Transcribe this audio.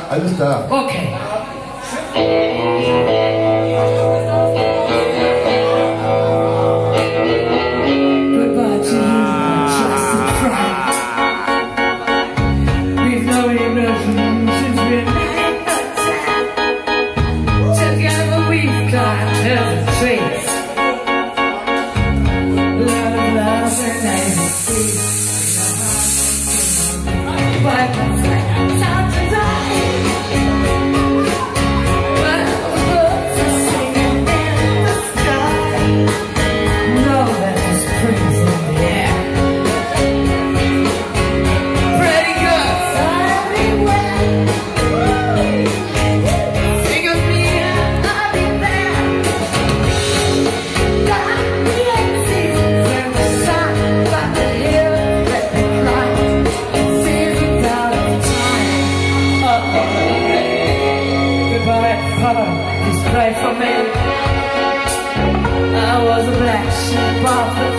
Alles klar. Okay. Goodbye to you, my trusted friend. We've known emotions since we met. Together we've climbed heaven's trees. Love and ecstasy. But time to die. But the birds are singing in the sky. Know that the spring's in the air. Pretty girls everywhere. Think of me and I'll be there. Got the seasons and the sun, got the hills that they climb. Seasons out of time. Goodbye, Papa, please pray for me. I was a black sheep of the